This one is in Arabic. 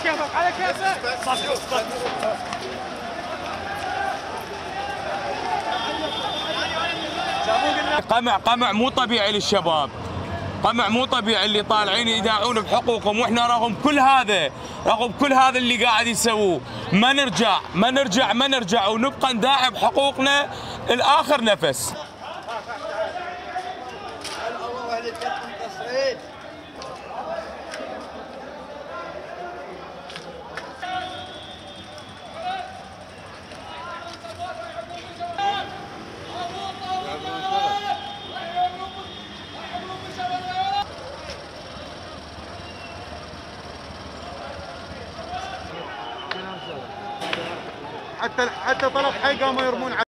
كيفك على كيفك. قمع مو طبيعي للشباب، قمع مو طبيعي اللي طالعين يدافعون بحقوقهم، واحنا رغم كل هذا اللي قاعد يسووه ما نرجع ونبقى نداعي بحقوقنا لاخر نفس. حتى طلب حي قاموا يرمون